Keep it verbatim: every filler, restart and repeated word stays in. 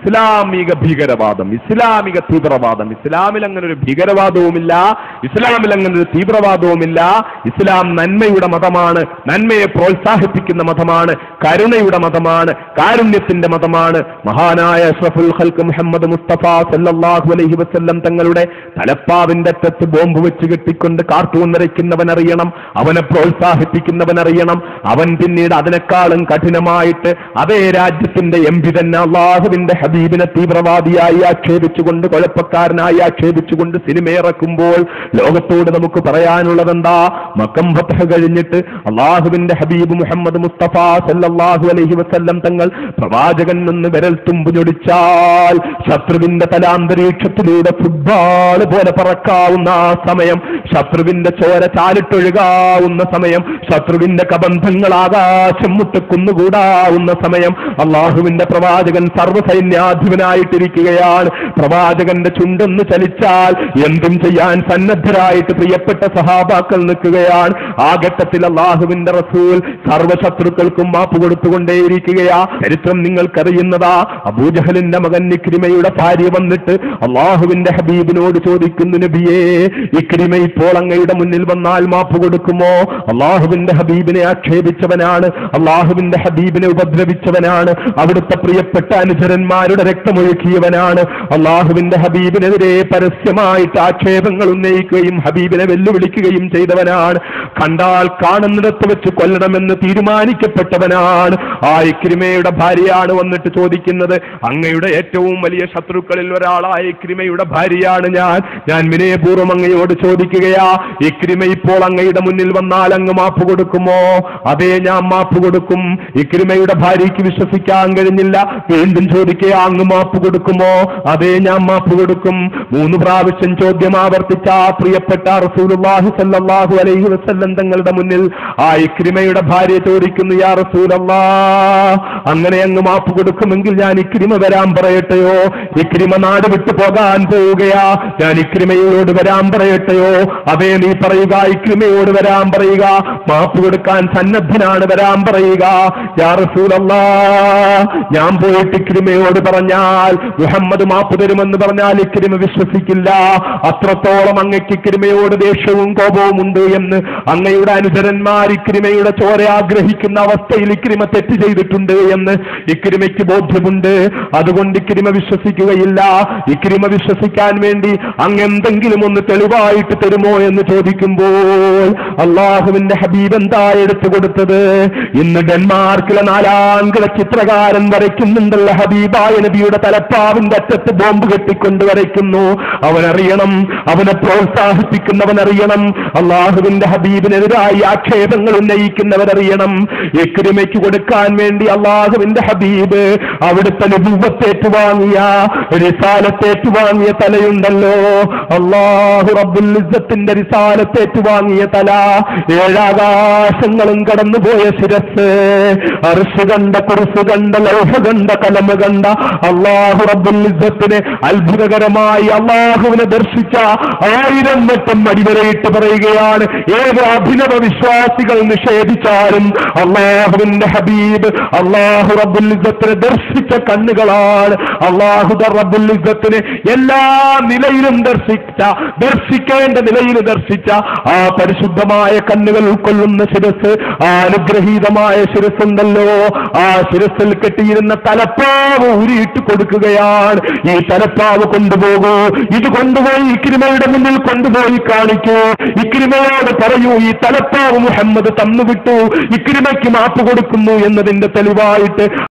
ഇസ്ലാമിക ഭീകരവാദം, ഇസ്ലാമിക തീവ്രവാദം. ഇസ്ലാമിൽ അങ്ങനെ ഒരു ഭീകരവാദവുമില്ല, ഇസ്ലാമിൽ അങ്ങനെ ഒരു തീവ്രവാദവുമില്ല. ഇസ്ലാം നന്മയുടെ മതമാണ്, നന്മയെ പ്രോത്സാഹിപ്പിക്കുന്ന മതമാണ്, കരുണയുടെ മതമാണ്, കാരുണ്യത്തിന്റെ മതമാണ്. മഹാനായ അഷ്റഫുൽ ഖൽഖ് മുഹമ്മദ് മുസ്തഫ സല്ലല്ലാഹു അലൈഹി വസല്ലം തങ്ങളുടെ തലപ്പാവിന്റെ അറ്റത്ത് ബോംബ് വെച്ച് കെട്ടിക്കൊണ്ട് കാർട്ടൂൺ വരയ്ക്കുന്നവൻ അറിയണം, അവനെ പ്രോത്സാഹിപ്പിക്കുന്നവൻ അറിയണം. അവൻ പിന്നീട് അതിനേക്കാളും കഠിനമായിട്ട് അതേ രാജ്യത്തിന്റെ എം പി തന്നെ അള്ളാഹുവിന്റെ ഹബീബിനെ തീവ്രവാദിയായി ആക്ഷേപിച്ചുകൊണ്ട്, കുഴപ്പക്കാരനായി ആക്ഷേപിച്ചുകൊണ്ട് സിനിമ ഇറക്കുമ്പോൾ ലോകത്തോട് നമുക്ക് പറയാനുള്ളത് എന്താ? മക്കം ഫത്ഹ് കഴിഞ്ഞിട്ട് അള്ളാഹുവിന്റെ ഹബീബ് മുഹമ്മദ് മുസ്തഫ സല്ലല്ലാഹു അലൈഹി വസല്ലം തങ്ങൾ പ്രവാചകൻ നിന്ന് വിരൽ തുമ്പു ഞൊടിച്ചാൽ ശത്രുവിന്റെ തലാന്തരീക്ഷത്തിലൂടെ ഫുട്ബോൾ പോലെ പറക്കാവുന്ന ആ സമയം, ശത്രുവിന്റെ ചോര ചാലിട്ടൊഴുകാവുന്ന സമയം, ശത്രുവിന്റെ കബന്ധങ്ങൾ ആകാശം മുട്ടക്കുന്നുകൂടാവുന്ന സമയം, അള്ളാഹുവിന്റെ പ്രവാചകൻ സർവ്വസൈന്യാധിപനായിട്ടിരിക്കുകയാണ്. പ്രവാചകന്റെ ചുണ്ടൊന്ന് ചലിച്ചാൽ എന്തും ചെയ്യാൻ സന്നദ്ധരായിട്ട് പ്രിയപ്പെട്ട സഹാബാക്കൾ നിൽക്കുകയാണ്. ആ ഘട്ടത്തിൽ അള്ളാഹുവിന്റെ റസൂൽ സർവ്വശത്രുക്കൾക്കും മാപ്പ് കൊടുത്തുകൊണ്ടേയിരിക്കുകയാ. ചരിത്രം നിങ്ങൾക്കറിയുന്നതാ. അബൂജഹലിന്റെ മകൻ ഇക്രിമയുടെ ഭാര്യ വന്നിട്ട് അള്ളാഹുവിന്റെ ഹബീബിനോട് ചോദിക്കുന്നു, നബിയേ, ഇക്രിമ ഇപ്പോൾ അങ്ങയുടെ മുന്നിൽ വന്നാൽ മാപ്പ് കൊടുക്കുമോ? അള്ളാഹുവിന്റെ ഹബീബിനെ ആക്ഷേപിച്ചവനാണ്, അള്ളാഹുവിന്റെ ഹബീബിനെ ഉപദ്രവിച്ചവനാണ്, അവിടുത്തെ പ്രിയപ്പെട്ട അനുചരന്മാരുടെ രക്തമൊഴുക്കിയവനാണ്, അള്ളാഹുവിന്റെ ഹബീബിനെതിരെ പരസ്യമായിട്ട് ആക്ഷേപങ്ങൾ ഉന്നയിക്കുകയും ഹബീബിനെ വെല്ലുവിളിക്കുകയും ചെയ്തവനാണ്. കണ്ടാൽ കാണുന്നിടത്ത് വെച്ച് കൊല്ലണമെന്ന് തീരുമാനിക്കപ്പെട്ടവനാണ്. ആ ഇക്രിമയുടെ ഭാര്യയാണ് വന്നിട്ട് ചോദിക്കുന്നത്, അങ്ങയുടെ ഏറ്റവും വലിയ ശത്രുക്കളിൽ ഒരാളായ ഇക്രിമയുടെ ഭാര്യയാണ് ഞാൻ ഞാൻ വിനയപൂർവ്വം അങ്ങയോട് ചോദിക്കുകയാ, ഇക്രിമ ഇപ്പോൾ അങ്ങയുടെ മുന്നിൽ വന്നാൽ അങ്ങ് മാപ്പ് കൊടുക്കുമോ? അതേ, ഞാൻ മാപ്പ് കൊടുക്കും. ഇക്രിമയുടെ ഭാര്യയ്ക്ക് വിശ്വസിക്കാൻ കഴിഞ്ഞില്ല. വീണ്ടും ചോദിക്കുക, അങ്ങ് മാപ്പ് കൊടുക്കുമോ? അതേ, ഞാൻ മാപ്പ് കൊടുക്കും. മൂന്ന് പ്രാവശ്യം ചോദ്യം ആവർത്തിച്ച പ്രിയപ്പെട്ട റസൂലുള്ളാഹി സ്വല്ലല്ലാഹു അലൈഹി വസല്ലം തങ്ങളുടെ മുന്നിൽ ആ ഇക്രിമയുടെ ഭാര്യ ചോദിക്കുന്നു, യാ റസൂലല്ലാഹ്, അങ്ങനെ അങ്ങ് മാപ്പ് കൊടുക്കുമെങ്കിൽ ഞാൻ ഇക്രിമ വരാൻ പറയട്ടെയോ? ഇക്രിമ നാട് വിട്ടു പോകാൻ പോവുകയാ, ഞാൻ ഇക്രിമയോട് വരാൻ പറയട്ടെയോ? അതേ, നീ പറയുക, ഇക്രിമയോട് വരാൻ പറയുക, മാപ്പ് കൊടുക്കാൻ സന്നദ്ധനാണ്, വരാൻ പറയുക. യാ റസൂലല്ലാഹ്, ഞാൻ പോയിട്ട് ഇക്രിമയോട് പറഞ്ഞാൽ മുഹമ്മദ് മാപ്പ് തരുമെന്ന് പറഞ്ഞാൽ ഇക്രിമ വിശ്വസിക്കില്ല. അത്രത്തോളം അങ്ങക്ക് ഇക്രിമയോട് ദേഷ്യവും കോപവും ഉണ്ട് എന്ന് അങ്ങയുടെ അനുചരന്മാർ ഇക്രിമയുടെ ചോര ആഗ്രഹിക്കുന്ന അവസ്ഥയിൽ ഇക്രിമ തെറ്റ് ചെയ്തിട്ടുണ്ട് എന്ന് ഇക്രിമയ്ക്ക് ബോധ്യമുണ്ട്. അതുകൊണ്ട് ഇക്രിമ വിശ്വസിക്കുകയില്ല. ഇക്രിമ വിശ്വസിക്കാൻ വേണ്ടി അങ്ങ് എന്തെങ്കിലും ഒന്ന് തെളിവായിട്ട് തരുമോ എന്ന് ചോദിക്കുമ്പോൾ അള്ളാഹുവിന്റെ ഹബീബ് എന്താ എടുത്തു കൊടുത്തത്? ഇന്ന് ഡെൻമാർക്കിലെ നാലാംകിള ചിത്രകാരൻ വരയ്ക്കുന്നുണ്ടല്ലോ, ഹബീബായ നബിയുടെ തലപ്പാവിന്റെ അറ്റത്ത് ബോംബ് കെട്ടിക്കൊണ്ട് വരയ്ക്കുന്നു. അവനറിയണം, അവനെ പ്രോത്സാഹിപ്പിക്കുന്നവനറിയണം, അള്ളാഹുവിന്റെ ഹബീബിനെതിരായി ആക്ഷേപങ്ങൾ ഉന്നയിക്കുന്നവരറിയണം. ഇക്രിമയ്ക്ക് കൊടുക്കാൻ വേണ്ടി അള്ളാഹുവിന്റെ ഹബീബ് അവിടുത്തെ നബുവ്വത്തേറ്റു വാങ്ങിയ, റിസാലത്തേറ്റു വാങ്ങിയ തലയുണ്ടല്ലോ, അള്ളാഹു റബ്ബുൽ ഇസ്സത്തിന്റെ റിസാലത്തേറ്റു വാങ്ങിയ തല, ഏഴാകാശങ്ങളും കടന്നുപോയ ശിരസ്, അർശ് കണ്ട, കുർസ് കണ്ട, ലൗഹ കണ്ട, കലമ കണ്ട അള്ളാഹു റബ്ബുൽ ഇസ്സത്തിനെ അത്ഭുതകരമായി അള്ളാഹുവിനെ ദർശിച്ച ആയിരം വട്ടം അടിവരയിട്ട് പറയുകയാണ്, ഏത് അഭിനവ വിശ്വാസികൾ നിഷേധിച്ചാലും അള്ളാഹുവിന്റെ ഹബീബ് അള്ളാഹു റബ്ബുൽ ഇസ്സത്തിനെ ദർശിച്ച കണ്ണുകളാണ്. അള്ളാഹു റബ്ബുൽ ഇസ്സത്തിനെ എല്ലാ നിലയിലും ദർശിച്ച, ദർശിക്കേണ്ട നിലയിൽ ദർശിച്ച ആ പരിശുദ്ധമായ കണ്ണുകൾ ഉൾക്കൊള്ളുന്ന ശിരസ്, ആ അനുഗ്രഹീതമായ ശിരസുണ്ടല്ലോ, ആ ശിരസിൽ കെട്ടിയിരുന്ന തലപ്പാവ് ഊരിയിട്ട് കൊടുക്കുകയാണ്. ഈ തലപ്പാവ് കൊണ്ടുപോകൂ, ഇത് കൊണ്ടുപോയി ഇക്രിമയുടെ മുന്നിൽ കൊണ്ടുപോയി കാണിക്കൂ, ഇക്രിമയോട് പറയൂ, ഈ തലപ്പാവ് മുഹമ്മദ് തന്നുവിട്ടു, ഇക്രിമയ്ക്ക് മാപ്പ് കൊടുക്കുന്നു എന്നതിന്റെ തെളിവായിട്ട്